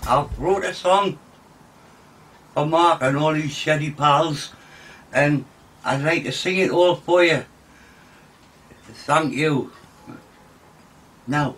I've wrote a song for Mark and all his sheddy pals, and I'd like to sing it all for you. Thank you. Now,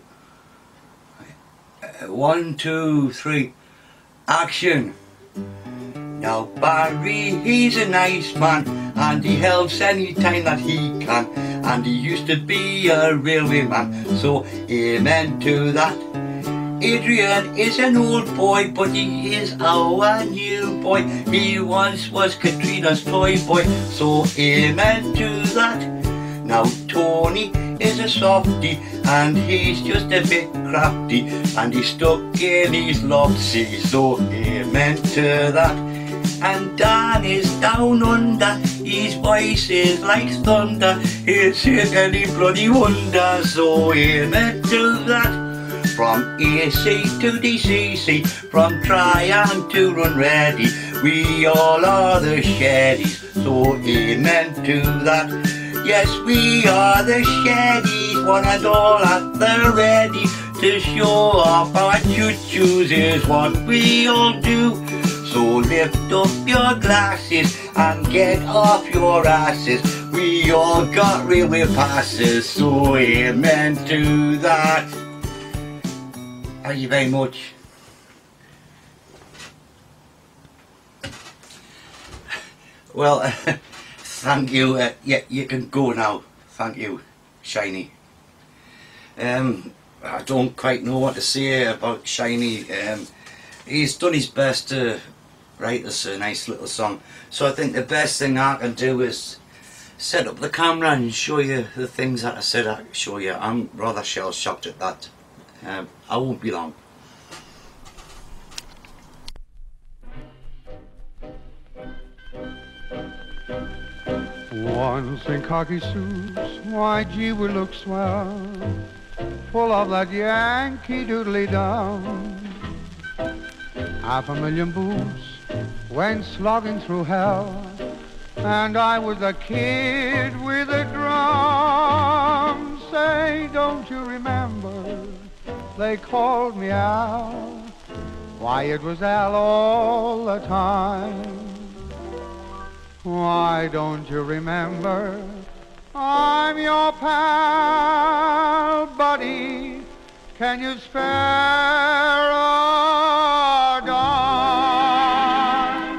1, 2, 3, action. Now Barry, he's a nice man, and he helps any time that he can, and he used to be a railway man, so amen to that. Adrian is an old boy, but he is our new boy. He once was Katrina's toy boy, so amen to that. Now Tony is a softie, and he's just a bit crafty, and he's stuck in his lofty, so amen to that. And Dan is down under, his voice is like thunder, he'll shake any bloody wonder, so amen to that. From AC to DCC, from Tryon to Run Ready, we all are the Sheddies, so amen to that. Yes, we are the Sheddies, one and all at the ready, to show off our choo-choos is what we all do. So lift up your glasses and get off your asses, we all got railway passes, so amen to that. Thank you very much. Well, thank you. Yeah, you can go now. Thank you, Shiny. I don't quite know what to say about Shiny. He's done his best to write us a nice little song. So I think the best thing I can do is set up the camera and show you the things that I said I could show you. I'm rather shell-shocked at that. I won't be long. Once in khaki suits, why gee we look swell, full of that Yankee doodly down. 500,000 boots went slogging through hell, and I was a kid with a drum. Say, don't you remember? They called me Al. Why, it was Al all the time. Why, don't you remember? I'm your pal, buddy. Can you spare a dime?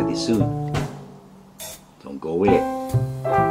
you soon. Don't go away.